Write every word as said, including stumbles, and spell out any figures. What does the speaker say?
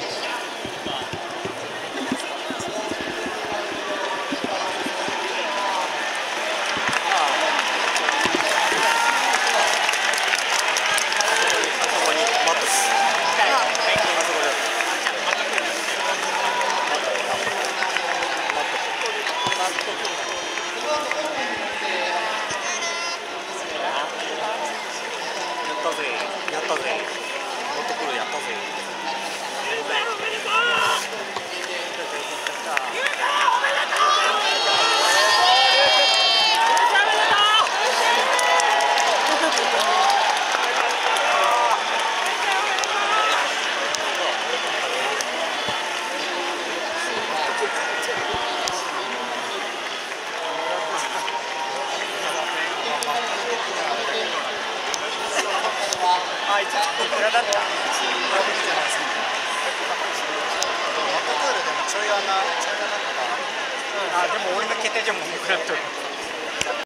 やったぜ。持ってくるやったぜ。あ、いついくらだった？じゃないですか。元プールでもちょい穴、ちょい穴とか。あ、でも俺の決定じゃもういくらっとる。